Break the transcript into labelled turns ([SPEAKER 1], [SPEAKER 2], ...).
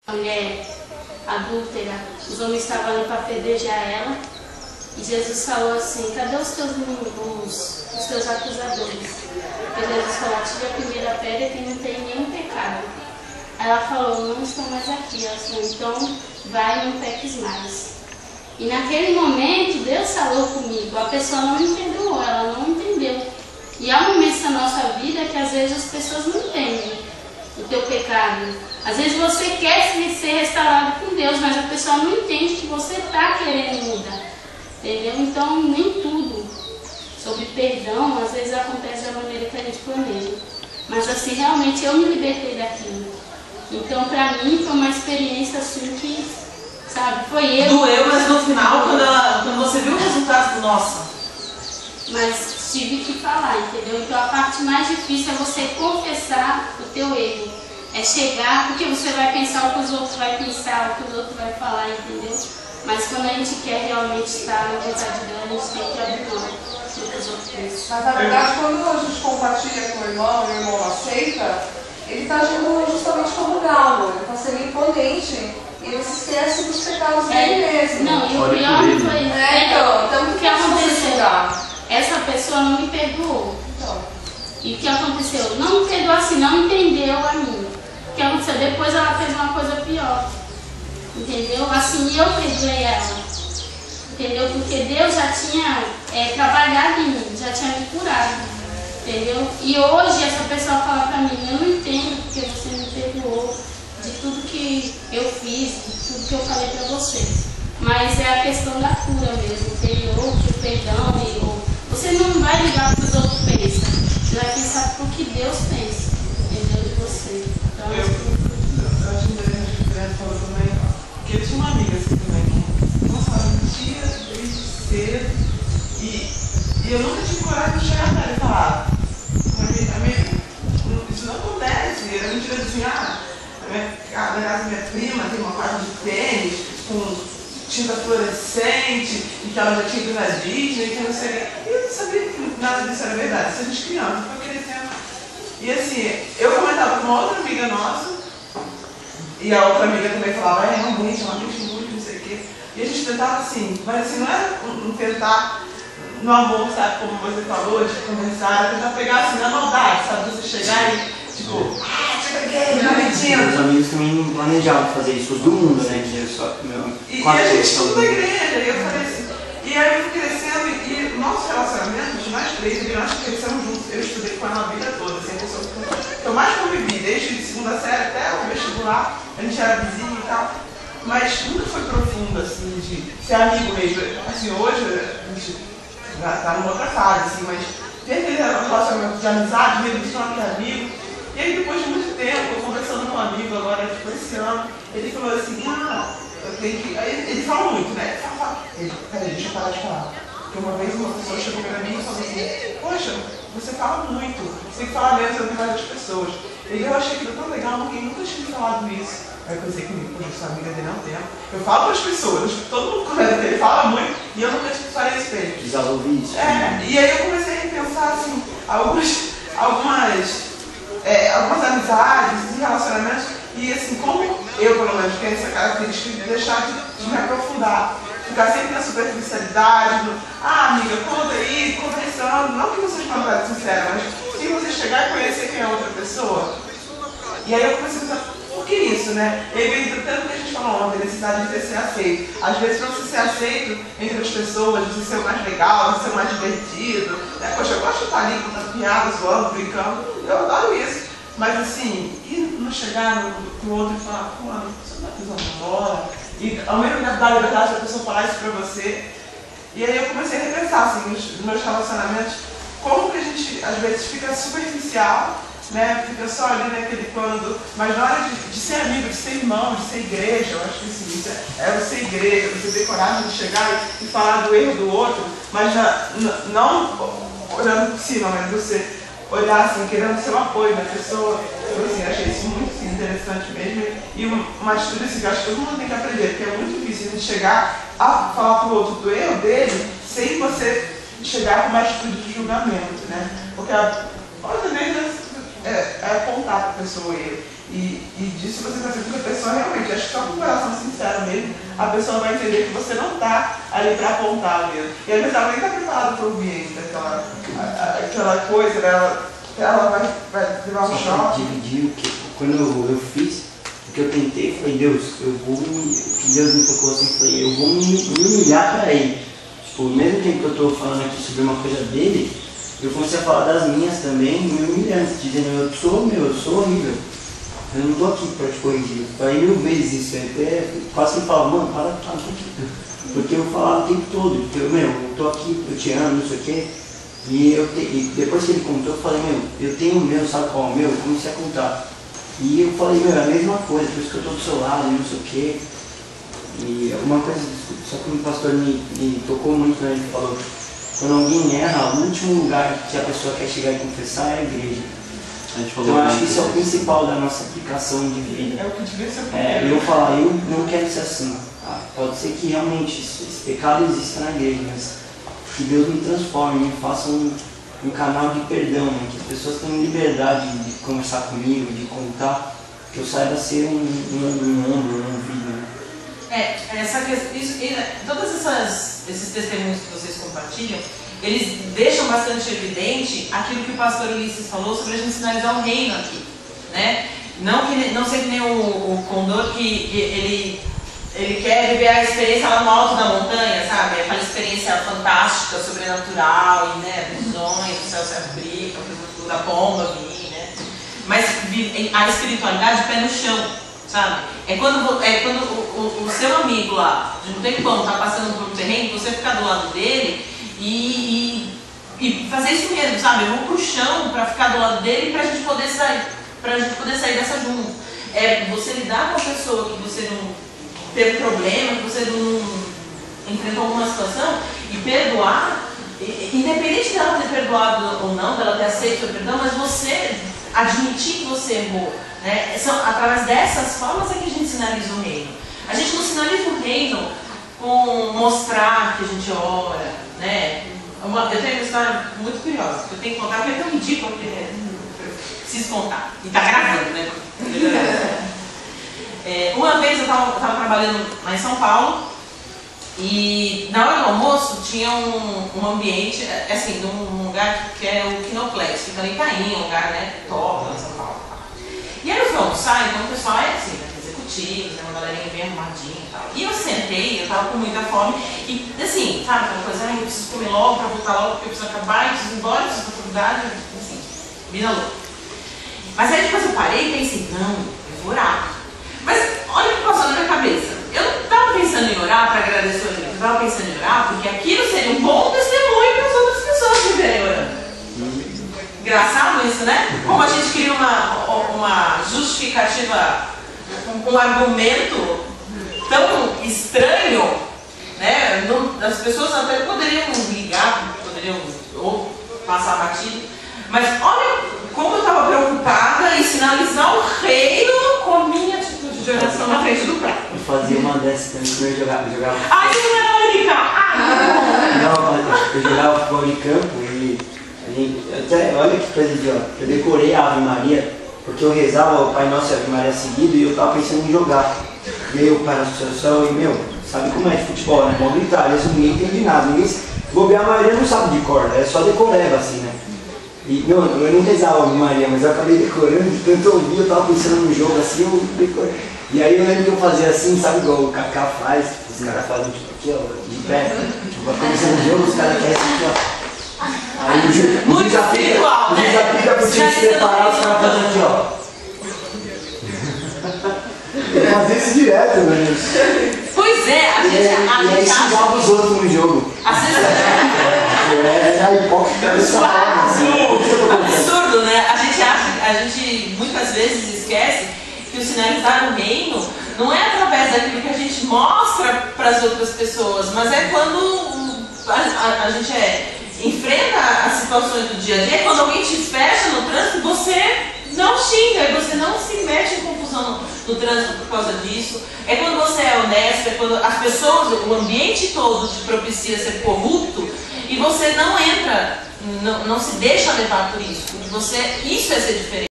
[SPEAKER 1] mulher adúltera, os homens estavam ali para apedrejar ela, e Jesus falou assim: cadê os teus inimigos, os teus acusadores? Porque Jesus falou: tire a primeira pedra que não tem nenhum pecado. Ela falou: não estão mais aqui. Ela falou: então vai e não peques mais. E naquele momento Deus falou comigo, a pessoa não me perdoou, ela não entendeu. E há momentos na nossa vida que às vezes as pessoas não entendem o teu pecado. Às vezes você quer ser restaurado com Deus, mas a pessoa não entende que você está querendo mudar. Entendeu? Então nem tudo sobre perdão às vezes acontece da maneira que a gente planeja. Mas assim, realmente eu me libertei daquilo. Então pra mim foi uma experiência assim que, sabe, foi eu.
[SPEAKER 2] Doeu, mas no final, quando você viu o resultado, nossa.
[SPEAKER 1] Mas tive que falar, entendeu? Então a parte mais difícil é você confessar o teu erro. É chegar, porque você vai pensar o que os outros vão pensar, o que os outros vão falar, entendeu? Mas quando a gente quer realmente estar na vontade de Deus, a gente tem que abrir mão do que os outros pensam.
[SPEAKER 3] Mas na verdade, quando a gente compartilha com o irmão aceita, ele está agindo justamente como galo, ele está sendo imponente. E ele se esquece dos pecados dele mesmo.
[SPEAKER 1] Não, e o pior não foi isso.
[SPEAKER 3] Então
[SPEAKER 1] o que aconteceu? Essa pessoa não me perdoou.
[SPEAKER 3] Então.
[SPEAKER 1] E o que aconteceu? Não me perdoou assim, não entendeu a mim. O que aconteceu? Depois ela fez uma coisa pior. Entendeu? Assim, eu perdoei ela. Entendeu? Porque Deus já tinha trabalhado em mim, já tinha me curado. Entendeu? E hoje essa pessoa fala pra mim: eu não entendo porque você me perdoou de tudo que eu fiz, de tudo que eu falei pra você. Mas é a questão da cura mesmo, interior, que o perdão e você não vai ligar para os outros pensam, você vai pensar pro que Deus pensa, entendeu? De você. Então,
[SPEAKER 2] eu acho interessante que o falou também, porque eu tinha uma amiga assim também, que nossa, ela mentia desde cedo, e eu nunca tive coragem de chegar nela e falar: isso não acontece, era mentira assim, na casa da minha prima tem uma quadra de tênis com tinta fluorescente, e que ela já tinha ido na Disney, que não sei. E eu não sabia que nada disso era verdade. Se a gente criança, foi crescendo. E assim, eu comentava com uma outra amiga nossa, e a outra amiga também falava: realmente, é uma gente muito, não sei o quê. E a gente tentava assim, mas assim, não era um tentar no amor, sabe, como você falou, de conversar, era tentar pegar assim na maldade, sabe, você chegar e tipo,
[SPEAKER 4] meus amigos também planejavam fazer isso, os do mundo, né?
[SPEAKER 2] E a gente estuda da igreja, e eu falei assim, e aí eu fui crescendo, e o nosso relacionamento, nós três, e nós crescemos juntos, eu estudei com ela a vida toda, assim, a pessoa que eu mais convivi, desde segunda série até o vestibular, a gente era vizinho e tal, mas nunca foi profundo, assim, de ser amigo mesmo. Assim, hoje a gente já está numa outra fase, assim, mas tem aquele relacionamento de amizade, mesmo de falar que é amigo. E aí, depois de muito tempo, eu conversando com um amigo agora, tipo, esse ano, ele falou assim: eu tenho que. Aí ele fala muito, né? Peraí, deixa eu parar de falar. Porque uma vez uma pessoa chegou pra mim e falou assim: poxa, você fala muito, você tem que falar menos entre várias pessoas. E eu achei aquilo tão legal, ninguém nunca tinha me falado isso. Aí eu pensei comigo: poxa, eu sou amiga dele há um tempo. Eu falo para as pessoas, todo mundo conhece ele, fala muito, e eu nunca falei isso pra ele.
[SPEAKER 4] Precisava ouvir isso.
[SPEAKER 2] E aí eu comecei a repensar, assim, algumas amizades e relacionamentos, e assim, como eu, pelo menos, tenho essa característica de deixar de me aprofundar, ficar sempre na superficialidade, amiga, conta aí, conversando, não que não seja uma verdade sincera, mas se você chegar e conhecer quem é outra pessoa. E aí eu comecei a pensar: por que isso, né? E aí veio tanto que a gente falou ontem, a necessidade de ser aceito. Às vezes, para você ser aceito entre as pessoas, você ser o mais legal, você ser o mais divertido, né? Poxa, eu gosto de estar ali contando piada, zoando, brincando, eu adoro isso. Mas assim, e não chegar no outro e falar: pô, você não está pisando bola? E ao mesmo tempo dar liberdade da pessoa falar isso para você. E aí eu comecei a repensar, assim, nos meus relacionamentos, como que a gente, às vezes, fica superficial, né? Fica só ali naquele plano, mas na hora de ser amigo, de ser irmão, de ser igreja, eu acho que assim, isso é você igreja, você ter coragem de chegar e falar do erro do outro, mas não olhando por cima, mas você olhar assim, querendo ser um apoio da pessoa. Eu assim, achei isso muito assim, interessante mesmo, e uma atitude assim, que eu acho que todo mundo tem que aprender, porque é muito difícil a gente chegar a falar pro outro do erro dele, sem você chegar com uma atitude de julgamento, né? Porque outra vez apontar para a pessoa o erro. E disso você fazer com que a pessoa realmente, acho que só com o coração sincero mesmo, a pessoa vai entender que você não está ali para apontar mesmo. E às vezes ela nem está preparada para ouvir ainda aquela coisa, né? Ela vai levar um choque.
[SPEAKER 4] Dividir o que, quando eu fiz, o que eu tentei, falei, Deus, o que Deus me tocou assim, falei, eu vou me humilhar para Ele. Tipo, ao mesmo tempo que eu estou falando aqui sobre uma coisa dele, eu comecei a falar das minhas também, me humilhando, dizendo, eu sou horrível. Eu não estou aqui para te corrigir. Eu falei 1000 vezes isso, quase que eu falava, mano, para um pouquinho. Porque eu falava o tempo todo, porque eu estou aqui, eu te amo, não sei o quê. E depois que ele contou, eu falei, eu tenho o meu, sabe qual é o meu? Eu comecei a contar. E eu falei, é a mesma coisa, por isso que eu estou do seu lado, não sei o quê. E uma coisa, só que o pastor me tocou muito, né? Ele falou, quando alguém erra, o último lugar que a pessoa quer chegar e confessar é a igreja. Então eu acho que isso é o principal da nossa aplicação de vida.
[SPEAKER 2] É o que devia ser
[SPEAKER 4] eu falar, eu não quero ser assim. Pode ser que realmente esse pecado exista na igreja, mas que Deus me transforme, me faça um canal de perdão, né? Que as pessoas tenham liberdade de conversar comigo, de contar, que eu saiba ser um ombro, um ouvido. Né?
[SPEAKER 5] Todos esses testemunhos que vocês compartilham, eles deixam bastante evidente aquilo que o pastor Ulisses falou sobre a gente sinalizar o reino aqui, né? Não ser que nem o Condor, que ele quer viver a experiência lá no alto da montanha, sabe? Aquela experiência fantástica, sobrenatural, e, né, visões, o céu se abrir, a pomba vir, né? Mas a espiritualidade pé no chão, sabe? É quando o seu amigo lá, de um tempão, tá passando por um terreno, você ficar do lado dele e fazer isso mesmo, sabe? Eu vou pro chão para ficar do lado dele pra gente poder sair dessa junto. É você lidar com a pessoa que você não teve problema, que você não enfrentou alguma situação e perdoar, independente dela ter perdoado ou não, dela ter aceito o perdão, mas você admitir que você errou, né? Através dessas formas é que a gente sinaliza o reino. A gente não sinaliza o reino com mostrar que a gente ora, né? Eu tenho uma história muito curiosa, que eu tenho que contar, porque é tão ridículo que eu preciso contar. E tá gravando, né? Uma vez eu estava trabalhando lá em São Paulo e na hora do almoço tinha um ambiente, assim, num lugar que é o Kinoplex, fica ali em Itaim, um lugar, né, top lá em São Paulo. E aí eu fui almoçar, então o pessoal é assim, né, executivos, né, uma galerinha bem arrumadinha e tal. E eu sentei, eu estava com muita fome e assim, sabe, aquela coisa, eu preciso comer logo para voltar logo porque eu preciso acabar, eu preciso ir embora, eu preciso ir pra faculdade, assim, vida louca. Mas aí depois eu parei e pensei, não, eu vou orar. Mas olha o que passou na minha cabeça. Eu não estava pensando em orar para agradecer a Deus, eu estava pensando em orar porque aquilo seria um bom testemunho para as outras pessoas que verem orando. Engraçado isso, né? Como a gente cria uma justificativa, um argumento tão estranho, né? As pessoas até poderiam ligar, poderiam ou passar batido, mas olha como eu estava preocupada em sinalizar o reino com a minha atitude de oração na frente do prato.
[SPEAKER 4] Eu fazia uma dessas também quando eu jogava.
[SPEAKER 5] Ai, você não é a única!
[SPEAKER 4] Não, eu jogava futebol de campo e até, olha que coisa idiota. Eu decorei a Ave Maria, porque eu rezava o Pai Nosso e a Ave Maria seguido e eu estava pensando em jogar. E aí eu Pai Nosso do Céu e sabe como é de futebol, né? Vamos gritar, às vezes ninguém entende nada. A maioria não sabe de cor, é só decoreba assim, né? E, eu não rezava a Ave Maria, mas eu acabei decorando, de tanto ouvir, eu estava pensando no jogo assim, eu decorei. E aí eu lembro que eu fazia assim, sabe igual o Kaká faz, os caras fazem tipo aqui, ó, de pé, tipo, vai começando o jogo, os caras querem assim, ó. Aí o juiz já fica pro time se preparar, os caras fazem aqui, ó. Eu fazia isso direto, velho.
[SPEAKER 5] Pois é, a gente
[SPEAKER 4] aí xingava os outros no jogo. É hipócrita dessa forma.
[SPEAKER 5] Absurdo, né? A gente muitas vezes esquece que o sinalizar o reino não é através daquilo que a gente mostra para as outras pessoas, mas é quando a gente enfrenta as situações do dia a dia, é quando alguém te fecha no trânsito, você não xinga, você não se mete em confusão no trânsito por causa disso. É quando você é honesto, é quando as pessoas, o ambiente todo te propicia ser corrupto e você não entra, não se deixa levar por isso. Isso é ser diferente.